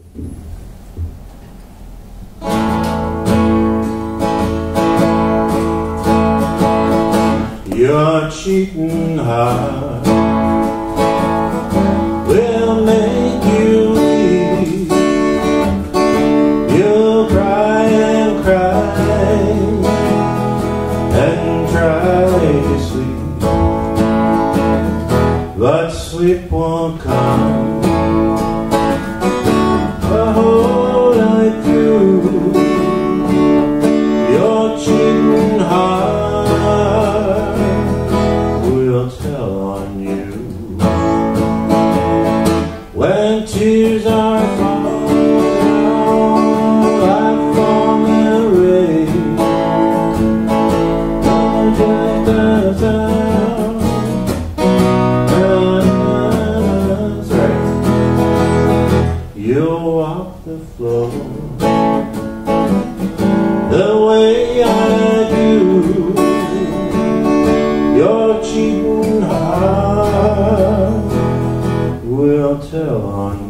Your cheating heart will make you weep. You'll cry and cry and try to sleep, but sleep won't come the whole night through. Your cheating heart will tell on you. When tears are falling like falling rain, that's right. You'll walk the floor the way I do. Your cheating heart will tell on